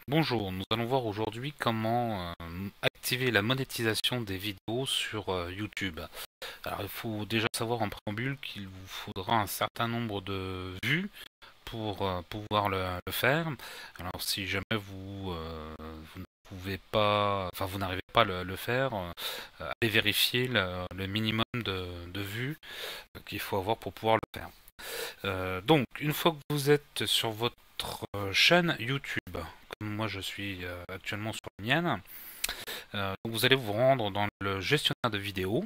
Bonjour, nous allons voir aujourd'hui comment activer la monétisation des vidéos sur YouTube. Alors il faut déjà savoir en préambule qu'il vous faudra un certain nombre de vues pour pouvoir le faire. Alors si jamais vous ne pouvez pas, enfin vous n'arrivez pas à le faire, allez vérifier le minimum de vues qu'il faut avoir pour pouvoir le faire. Donc, une fois que vous êtes sur votre chaîne YouTube, comme moi je suis actuellement sur la mienne, donc vous allez vous rendre dans le gestionnaire de vidéos.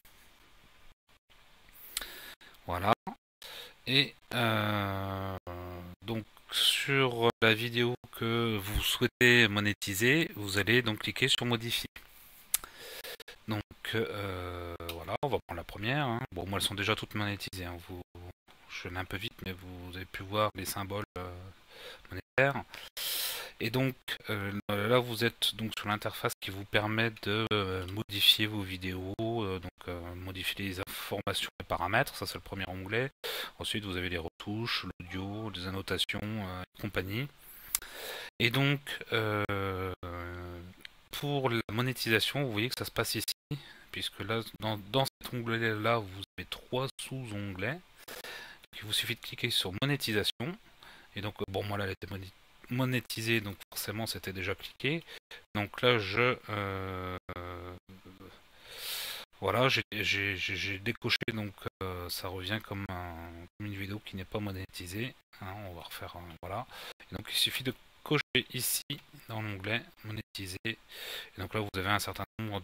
Voilà. Et donc, sur la vidéo que vous souhaitez monétiser, vous allez donc cliquer sur modifier. Donc, voilà, on va prendre la première, hein. Bon, moi elles sont déjà toutes monétisées, hein. Je l'ai un peu vite, mais vous avez pu voir les symboles monétaires. Et donc là vous êtes donc sur l'interface qui vous permet de modifier vos vidéos, modifier les informations et paramètres, ça c'est le premier onglet. Ensuite vous avez les retouches, l'audio, les annotations et compagnie. Et donc pour la monétisation, vous voyez que ça se passe ici, puisque là dans cet onglet là vous avez trois sous-onglets. Il vous suffit de cliquer sur monétisation. Et donc, bon, moi là, elle était monétisée, donc forcément, c'était déjà cliqué. Donc là, voilà, j'ai décoché, donc ça revient comme une vidéo qui n'est pas monétisée. Hein, on va refaire, voilà. Et donc, il suffit de cocher ici, dans l'onglet monétiser. Et donc là, vous avez un certain nombre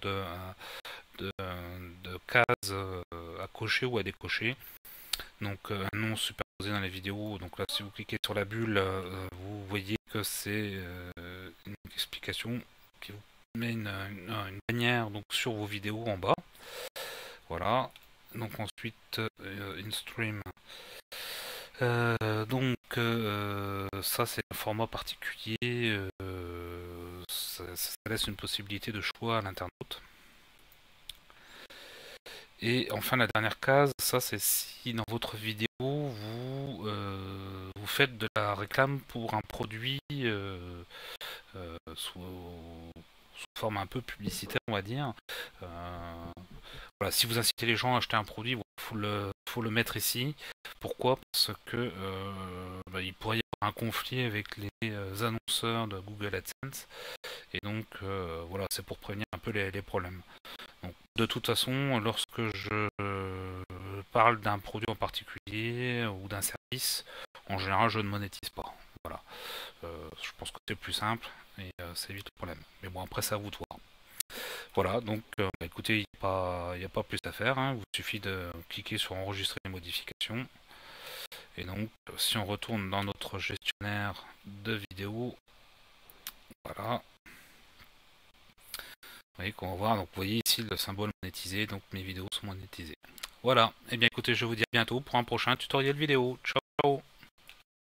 de cases à cocher ou à décocher. Donc un nom superposé dans la vidéo. Donc là, si vous cliquez sur la bulle, vous voyez que c'est une explication qui vous met une bannière donc sur vos vidéos en bas. Voilà. Donc ensuite, InStream. Ça c'est un format particulier. Ça laisse une possibilité de choix à l'internaute. Et enfin, la dernière case, ça c'est si dans votre vidéo vous faites de la réclame pour un produit sous forme un peu publicitaire, on va dire. Voilà, si vous incitez les gens à acheter un produit, faut le mettre ici. Pourquoi? Parce que il pourrait y avoir un conflit avec les annonceurs de Google AdSense. Et donc, voilà, c'est pour prévenir un peu les problèmes. Donc, de toute façon, lorsque je parle d'un produit en particulier ou d'un service, en général, je ne monétise pas. Voilà. Je pense que c'est plus simple et ça évite le problème. Mais bon, après, c'est à vous de voir. Voilà, donc écoutez, il n'y a pas plus à faire, hein. Il vous suffit de cliquer sur enregistrer les modifications. Et donc, si on retourne dans notre gestionnaire de vidéos, voilà, vous voyez qu'on va voir, donc vous voyez ici le symbole monétisé, donc mes vidéos sont monétisées. Voilà, et bien écoutez, je vous dis à bientôt pour un prochain tutoriel vidéo. Ciao, ciao.